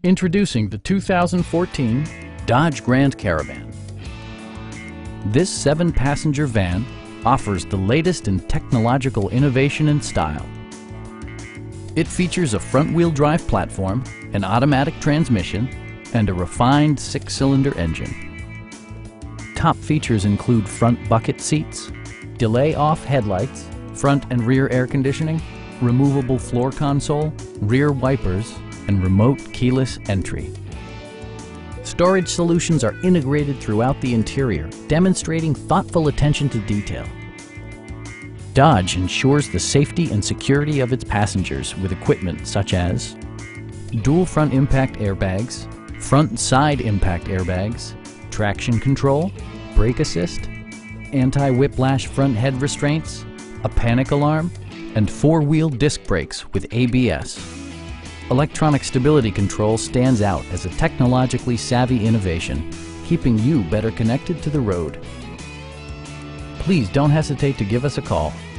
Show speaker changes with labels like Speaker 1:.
Speaker 1: Introducing the 2014 Dodge Grand Caravan. This 7-passenger van offers the latest in technological innovation and style. It features a front-wheel drive platform, an automatic transmission, and a refined 6-cylinder engine. Top features include front bucket seats, delay-off headlights, front and rear air conditioning, removable floor console, rear wipers, and remote keyless entry. Storage solutions are integrated throughout the interior, demonstrating thoughtful attention to detail. Dodge ensures the safety and security of its passengers with equipment such as dual front impact airbags, front and side impact airbags, traction control, brake assist, anti-whiplash front head restraints, a panic alarm, and 4-wheel disc brakes with ABS. Electronic stability control stands out as a technologically savvy innovation, keeping you better connected to the road. Please don't hesitate to give us a call.